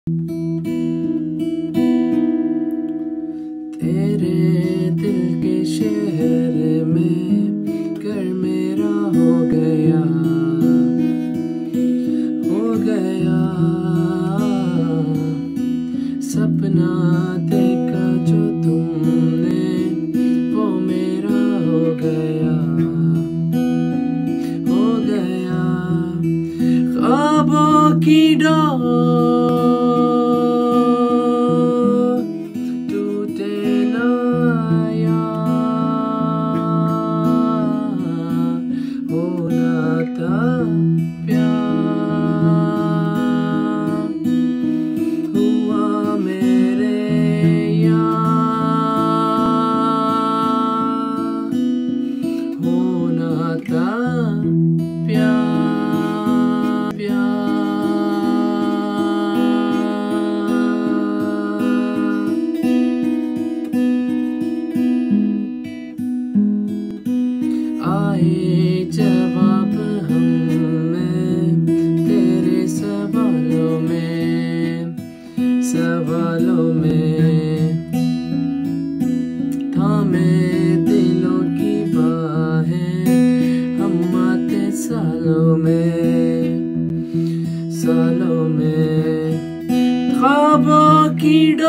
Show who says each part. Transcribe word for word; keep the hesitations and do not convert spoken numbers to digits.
Speaker 1: तेरे दिल के शहर में घर मेरा हो गया, हो गया। सपना देखा जो तुमने वो मेरा हो गया, हो गया। ख्वाबों की डोर आए जवाब हमें तेरे सवालों में, सवालों में। थामे दिलों की बाहें हम आते सालों में, सालों में। ख्वाबों की